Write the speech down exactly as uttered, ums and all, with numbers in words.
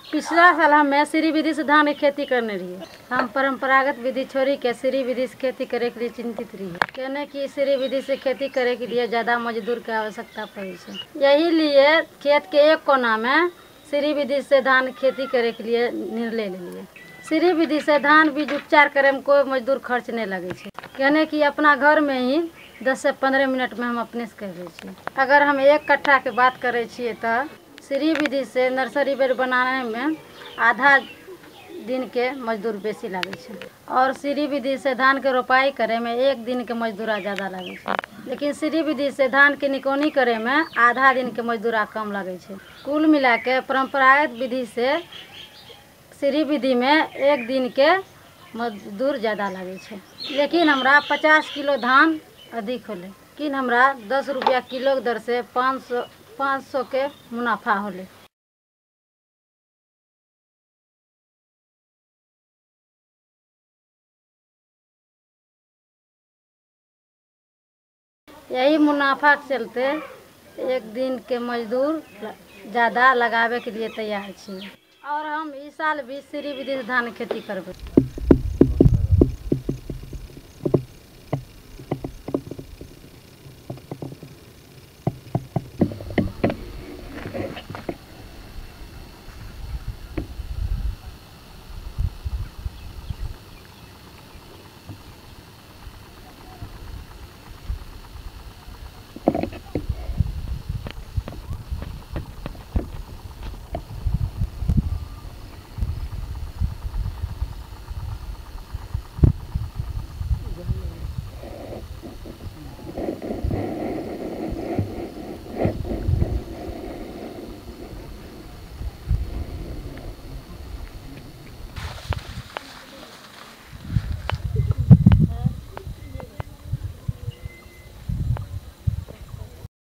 पिछला साल हमें श्री विधि से धान की खेती करने रही। हम परंपरागत विधि छोड़ी के श्री विधि से खेती करे के लिए चिंतित रही। कहने की श्री विधि से खेती करे के लिए ज्यादा मजदूर की आवश्यकता पड़ी है। यही लिए खेत के एक कोना में श्री विधि से धान खेती करे के लिए निर्णय ले लिए। श्री विधि से धान बीज उपचार करे में कोई मजदूर खर्च नहीं लगे छे। कहने की अपना घर में ही दस से पंद्रह मिनट में हम अपने से कर ले छी। अगर हम एक कट्ठा के बात करे छिए तो श्री विधि से नर्सरी बेड बनाने में आधा दिन के मजदूर बेसी लगे छे और श्री विधि से धान के रोपाई करे में एक दिन के मजदूरा ज़्यादा लगे छे। लेकिन श्री विधि से धान के निकौनी करे में आधा दिन के मजदूरा कम लगे छे। कुल मिला के परंपरागत विधि से श्री विधि में एक दिन के मजदूर ज़्यादा लगे छे। लेकिन हमरा पचास किलो धान अधिक होले, लेकिन हमरा दस रुपया किलो के दर से पाँच सौ पाँच सौ के मुनाफा होले। यही मुनाफा के चलते एक दिन के मजदूर ज़्यादा लगावे के लिए तैयार छी और हम इस साल भी श्री विधि से धान खेती करबे।